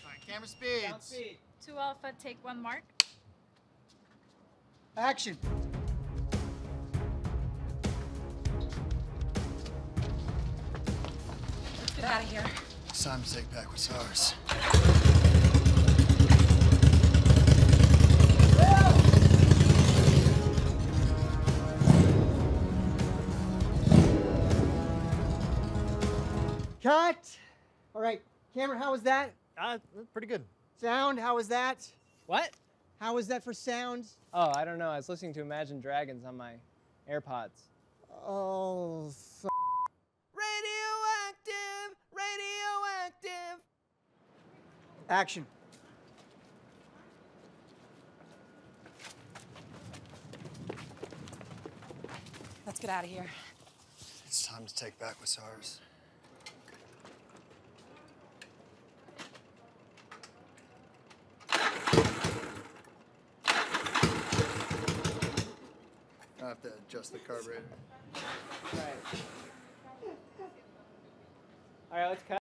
All right, camera speeds. Down speed. 2 Alpha, take 1 mark. Action. Let's get out of here. It's time to take back what's ours. Cut! All right, camera, how was that? Pretty good. Sound, how was that? What? How was that for sound? Oh, I don't know. I was listening to Imagine Dragons on my AirPods. Oh, Radioactive! Radioactive! Action. Let's get out of here. It's time to take back what's ours. I have to adjust the carburetor. All right. All right, let's cut.